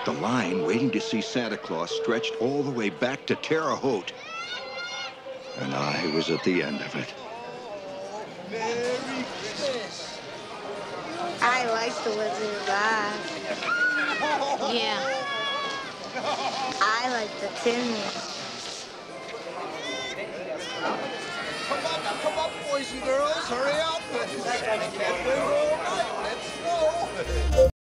The line waiting to see Santa Claus stretched all the way back to Terre Haute. And I was at the end of it. Merry Christmas. I like the Wizard of Oz. Yeah. I like the Tin Man. Come up, boys and girls. Hurry up. Can't wait all night. Let's go.